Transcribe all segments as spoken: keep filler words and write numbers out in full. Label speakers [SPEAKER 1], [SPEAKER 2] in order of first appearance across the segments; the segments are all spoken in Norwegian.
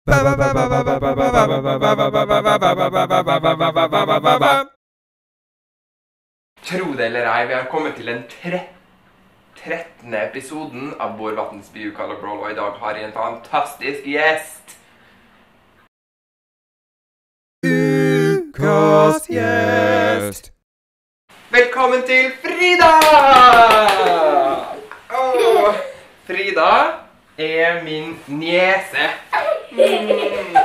[SPEAKER 1] Tro det eller ei, vi har kommet til den trettende episoden av Bård Vattensby Ukaller Brawl, og i dag har jeg en fantastisk gjest.
[SPEAKER 2] Ukas gjest.
[SPEAKER 1] Velkommen til Frida! Åh, Frida er min niese. Mm.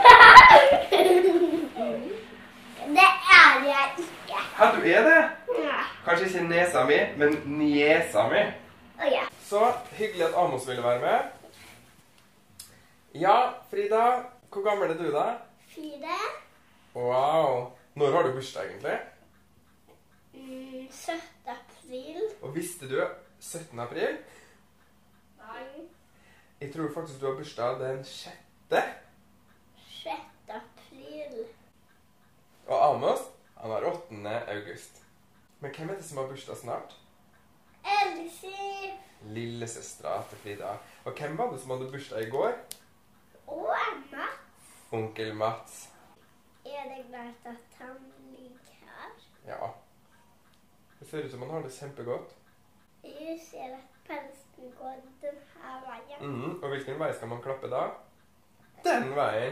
[SPEAKER 3] Det er jeg ikke.
[SPEAKER 1] Ja, du er det?
[SPEAKER 3] Ja.
[SPEAKER 1] Kanskje ikke nesa mi, men niesa mi.
[SPEAKER 3] Å ja.
[SPEAKER 1] Så hyggelig at Amos ville være med. Ja, Frida, hvor gammel er du da?
[SPEAKER 3] Fire.
[SPEAKER 1] Wow. Når har du bursdag egentlig?
[SPEAKER 3] Mm, syttende april.
[SPEAKER 1] Og visste du syttende april?
[SPEAKER 3] Nei.
[SPEAKER 1] Jeg tror faktisk du har bursdag den sjette.
[SPEAKER 3] sjette april.
[SPEAKER 1] Og Amos, han har åttende august. Men hvem er det som har bursdag snart?
[SPEAKER 3] Elsie.
[SPEAKER 1] Lillesøstra til Frida. Og hvem var det som hadde bursdag i går?
[SPEAKER 3] Og Anna.
[SPEAKER 1] Onkel Mats.
[SPEAKER 3] Er det klart at han ligger her?
[SPEAKER 1] Ja. Det ser ut som han har det kjempegodt.
[SPEAKER 3] Jeg ser at pelsen går denne veien.
[SPEAKER 1] Mhm, og hvilken vei skal man klappe da? Den veien.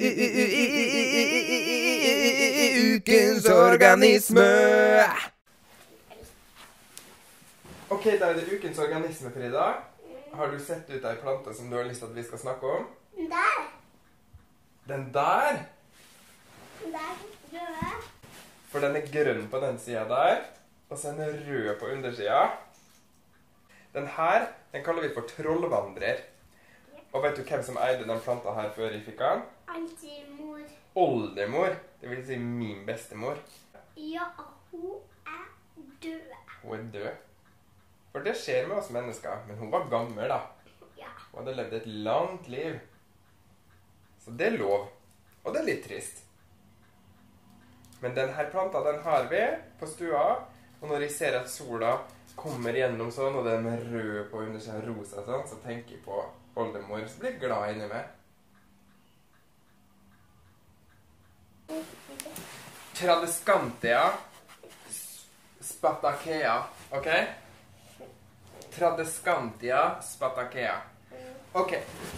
[SPEAKER 2] Ukens organisme.
[SPEAKER 1] Ok, da er det ukens organisme, Frida. Har du sett ut ei plante som du har lyst til at vi skal snakke om?
[SPEAKER 3] Der.
[SPEAKER 1] Den der?
[SPEAKER 3] Der. Rød.
[SPEAKER 1] For den er grønn på den siden der, og så er den rød på undersida. Den her, den kaller vi for trollvandrer. Og vet du hvem som eide den planta her før jeg fikk den?
[SPEAKER 3] Antimor.
[SPEAKER 1] Oldemor, det vil si min bestemor.
[SPEAKER 3] Ja, hun er død.
[SPEAKER 1] Hun er død. For det skjer med oss mennesker, men hun var gammel da.
[SPEAKER 3] Ja.
[SPEAKER 1] Hun hadde levd et langt liv. Så det er lov. Og det er litt trist. Men denne planta, den har vi på stua. Og når jeg ser at sola kommer gjennom sånn, og den er rød på undersiden rosa sånn, så tenker jeg på oldemor, så blir jeg glad inni meg. Tradescantia spatakea, ok? Tradescantia spatakea. Ok.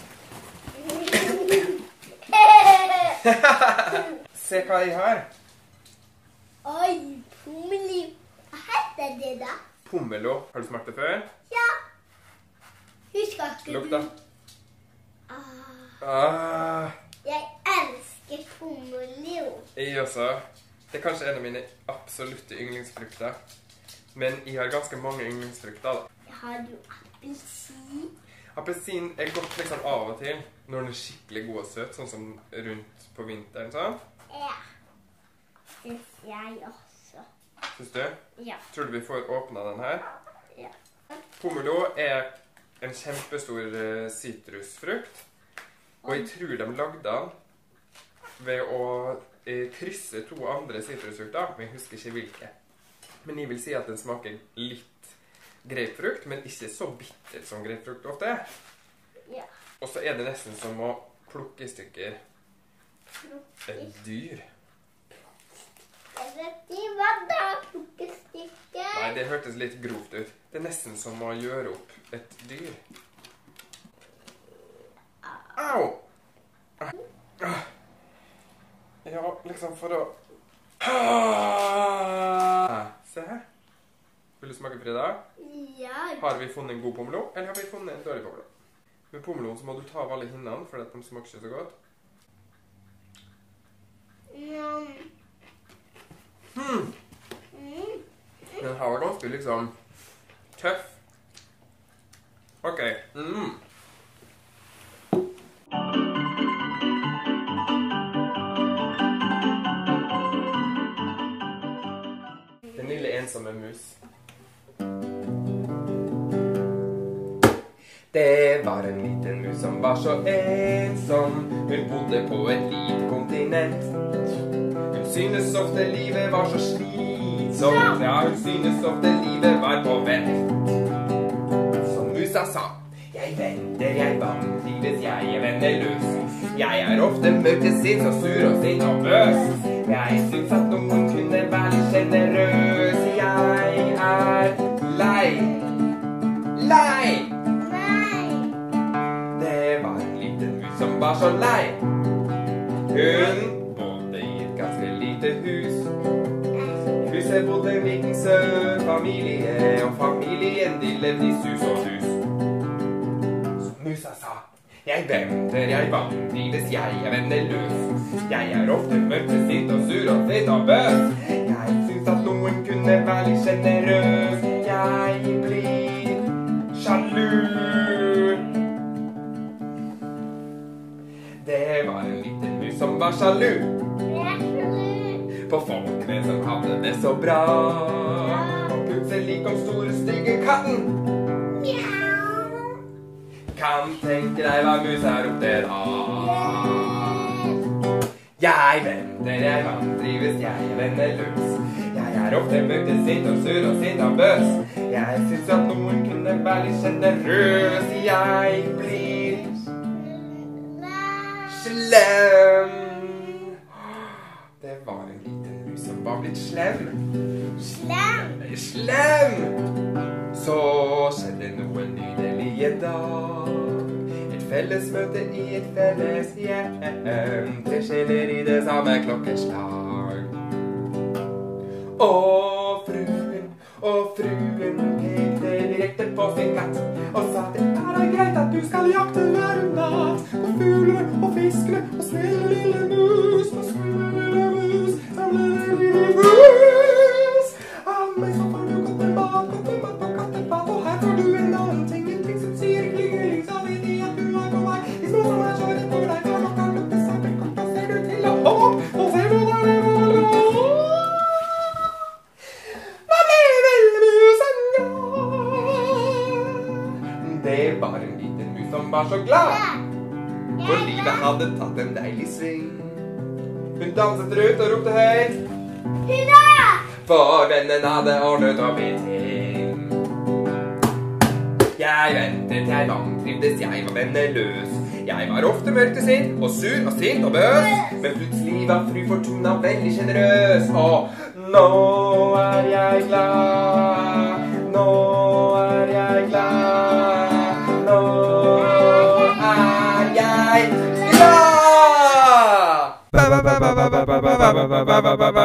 [SPEAKER 1] Se hva jeg har.
[SPEAKER 3] Oi, pomeli. Hva heter det da?
[SPEAKER 1] Pomelo. Har du smakt det før?
[SPEAKER 3] Ja. Husker ikke
[SPEAKER 1] Lukt
[SPEAKER 3] du?
[SPEAKER 1] da.
[SPEAKER 3] Ah,
[SPEAKER 1] Ah,
[SPEAKER 3] jeg elsker pomelo.
[SPEAKER 1] jeg også. Det er kanskje en av mine absolutte yndlingsfrukter. Men jeg har ganske mange yndlingsfrukter da.
[SPEAKER 3] Har du appelsin?
[SPEAKER 1] Appelsin er godt liksom av og til, når den er skikkelig god og søt, sånn som rundt på vinteren, sånn.
[SPEAKER 3] Ja. Synes jeg også.
[SPEAKER 1] Synes du?
[SPEAKER 3] Ja.
[SPEAKER 1] Tror du vi får åpnet den her?
[SPEAKER 3] Ja.
[SPEAKER 1] Pomelo er en kjempestor eh, sitrusfrukt, og jeg tror de lagde den ved å eh, krysse to andre sitrusfrukter, men jeg husker ikke hvilke. Men jeg vil si at den smaker litt grapefrukt, men ikke så bitter som grapefrukt ofte er.
[SPEAKER 3] Ja.
[SPEAKER 1] Og så er det nesten som å plukke i stykker et dyr.
[SPEAKER 3] Jeg vet ikke hva da, plukkestykke.
[SPEAKER 1] Nei, det hørtes litt grovt ut. Det er nesten som å gjøre opp et dyr. Au! Ah. Ja, liksom for å... Ah. Se her. Vil du smake, Frida?
[SPEAKER 3] Ja.
[SPEAKER 1] Har vi funnet en god pomelo, eller har vi funnet en dårlig pomelo? Med pomelo så må du ta av alle hinnene, for at de smaker ikke så godt.
[SPEAKER 3] Ja.
[SPEAKER 1] Hmm.
[SPEAKER 3] Mm.
[SPEAKER 1] Den her var ganske liksom tøff. Ok. Mm. Den lille ensomme mus. Det var en liten mus som var så ensom. Hun bodde på et lite kontinent. Hun synes ofte livet var så slitsomt. Ja, hun synes ofte livet var på vent. Som musa sa: jeg venter, jeg vandrives, jeg er venneløs. Jeg er ofte mørkesint og sur og sint og bøs. Jeg syns at noen kunne være litt generøs. Jeg er lei. Lei!
[SPEAKER 3] Nei.
[SPEAKER 1] Det var en liten mus som var så lei. Hun bodde i et ganske lite hus. Huset bodde en liten søt familie, og familien de levde i sus og dus. Så musa sa, jeg venter, jeg vantrives, jeg er venneløs. Jeg er ofte mørkesint og sur og sint og bøs. Jeg syns at noen kunne være litt generøs. Jeg blir sjalu. Det var en liten mus som var sjalu på folkene som hadde det så bra. Og plutselig kom store, stygge katten. Kan tenke deg hva musa ropte da. Jeg venter, jeg vantrives, jeg er venneløs. Jeg er ofte mørkesint og sur og sint og bøs. Jeg syns at noen kunne være litt generøs. Jeg blir slem. Det var en liten mus som var blitt slem.
[SPEAKER 3] Slem.
[SPEAKER 1] Slem! Så skjedde noe nydelig en dag. Et fellesmøte i et felles hjem. Tre sjeler i det samme klokkeslag. Og fruen, og fruen pekte direkte på sin katt og sa det er greit at du skal jakte hver natt på fugler og fiskere og snille lille mus, og snille lille mus, snille lille mus. Av meg så får du godt en bad, godt en bad på kattebad, og her får du en annen ting, en ting som sier klingeling, så vet de at du er på vei. Hvis noen er så rett for deg, for klokka klokka saker, klokka ser du til å hopp, og ser du der det var lov. Hva ble vel musen glad? Det var en liten mus som var så glad, for livet hadde tatt en deilig sving. Hun danset rundt og ropte høyt.
[SPEAKER 3] Hurra!
[SPEAKER 1] For vennen hadde ordnet opp i ting. Jeg ventet, jeg vantrivdes, jeg var venneløs. Jeg var ofte mørkesint og sur og sint og bøs. Men plutselig var fru Fortuna veldig generøs. Og nå er jeg glad. Nå er jeg glad. Nå er jeg glad.